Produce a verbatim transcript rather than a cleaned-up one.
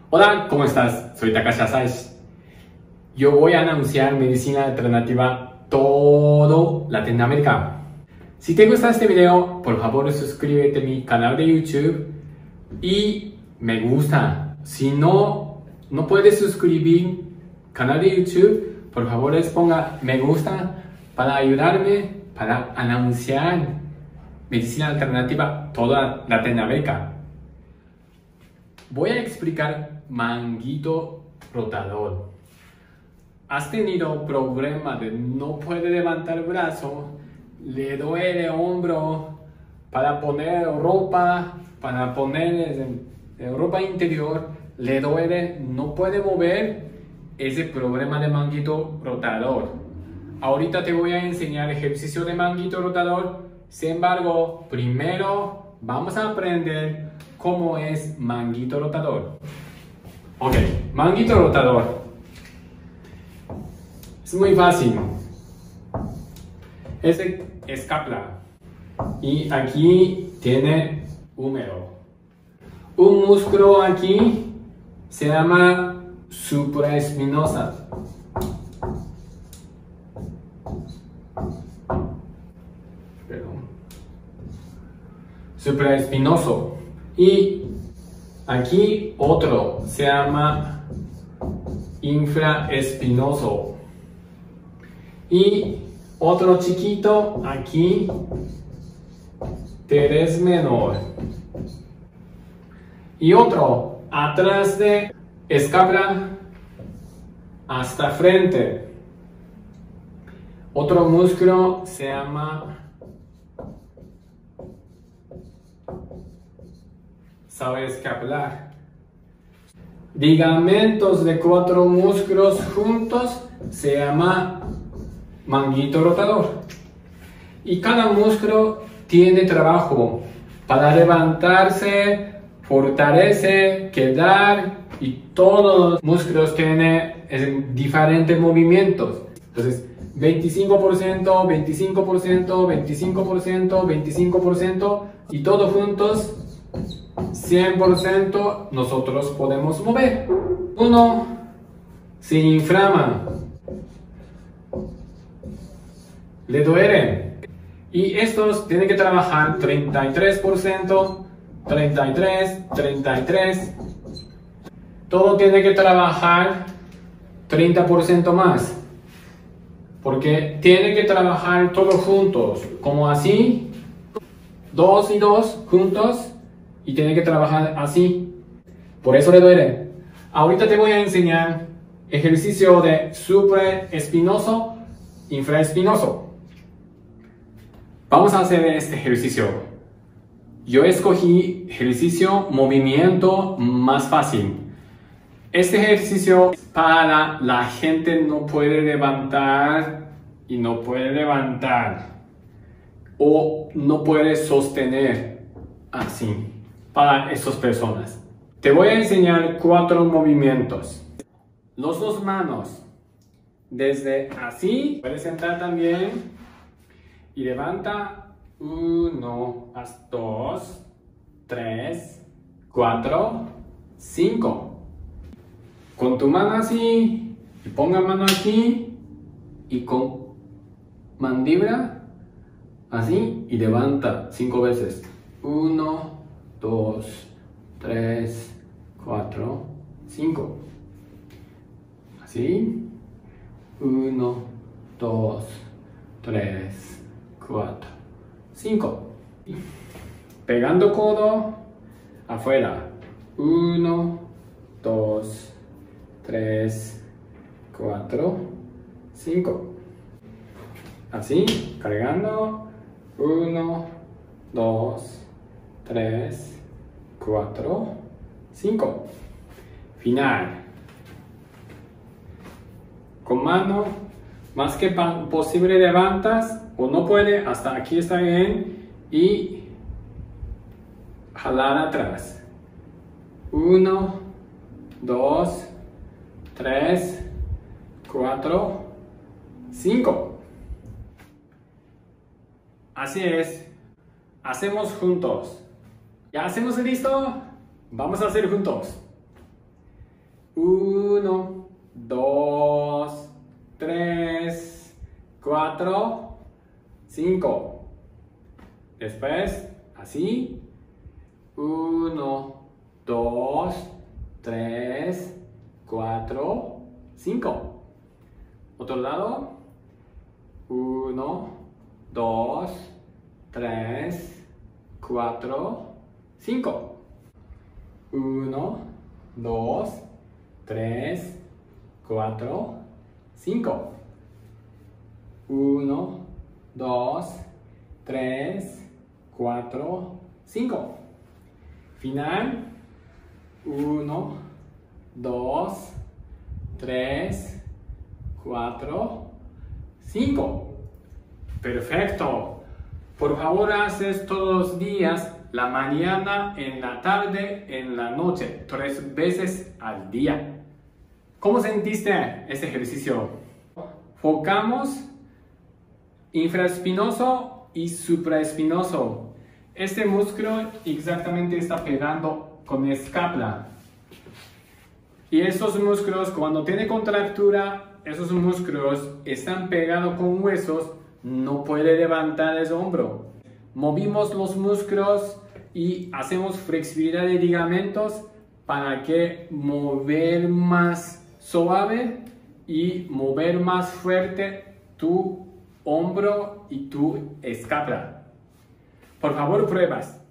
Hola, ¿cómo estás? Soy Takashi Asashi. Yo voy a anunciar medicina alternativa todo Latinoamérica. Si te gusta este video, por favor suscríbete a mi canal de YouTube y me gusta. Si no, no puedes suscribir canal de YouTube, por favor les ponga me gusta para ayudarme para anunciar medicina alternativa toda Latinoamérica. Voy a explicar manguito rotador. ¿Has tenido problema de no poder levantar el brazo? ¿Le duele el hombro para poner ropa, para poner ropa interior? ¿Le duele? ¿No puede mover? Ese problema de manguito rotador. Ahorita te voy a enseñar ejercicio de manguito rotador. Sin embargo, primero vamos a aprender cómo es manguito rotador. Ok, manguito rotador. Es muy fácil. Es escápula. Y aquí tiene húmero. Un músculo aquí se llama supraespinosa. Perdón. Supraespinoso. Y aquí otro se llama infraespinoso. Y otro chiquito aquí, teres menor. Y otro atrás de escápula hasta frente. Otro músculo se llama saboescapular. Ligamentos de cuatro músculos juntos se llama manguito rotador. Y cada músculo tiene trabajo para levantarse, fortalecer, quedar, y todos los músculos tienen diferentes movimientos. Entonces, veinticinco por ciento, veinticinco por ciento, veinticinco por ciento, veinticinco por ciento, y todos juntos cien por ciento nosotros podemos mover. Uno se inflama, le duele, y estos tienen que trabajar treinta y tres por ciento, treinta y tres, treinta y tres. Todo tiene que trabajar treinta por ciento más, porque tiene que trabajar todos juntos, como así, dos y dos juntos, y tiene que trabajar así. Por eso le duele. Ahorita te voy a enseñar ejercicio de supraespinoso, infraespinoso. Vamos a hacer este ejercicio. Yo escogí ejercicio movimiento más fácil. Este ejercicio es para la gente no puede levantar y no puede levantar o no puede sostener así. Para esas personas te voy a enseñar cuatro movimientos. Los dos manos desde así, puedes sentar también y levanta uno, dos, tres, cuatro, cinco. Con tu mano así, y ponga mano aquí, y con mandíbula así, y levanta cinco veces. Uno, dos, tres, cuatro, cinco. Así. uno, dos, tres, cuatro, cinco. Pegando codo afuera. uno, dos, tres, cuatro, cinco. Así, cargando. uno, dos, tres, cuatro, cinco. Final. Con mano, más que posible levantas, o no puede, hasta aquí está bien, y jalar atrás. uno, dos, tres, cuatro, cinco. Así es. Hacemos juntos. ¿Ya hacemos listo? Vamos a hacer juntos. Uno, dos, tres, cuatro, cinco. Después, así. Uno, dos, tres, cuatro, cinco. Otro lado. Uno, dos, tres, cuatro, cinco. Uno, dos, tres, cuatro, cinco. Uno, dos, tres, cuatro, cinco. Final. Uno, dos, tres, cuatro, cinco. Perfecto. Por favor, haces todos los días, la mañana, en la tarde, en la noche, tres veces al día. ¿Cómo sentiste este ejercicio? Focamos infraespinoso y supraespinoso. Este músculo exactamente está pegando con la escápula. Y esos músculos, cuando tiene contractura, esos músculos están pegados con huesos, no puede levantar el hombro. Movimos los músculos y hacemos flexibilidad de ligamentos para que mover más suave y mover más fuerte tu hombro y tu escápula. Por favor, pruebas.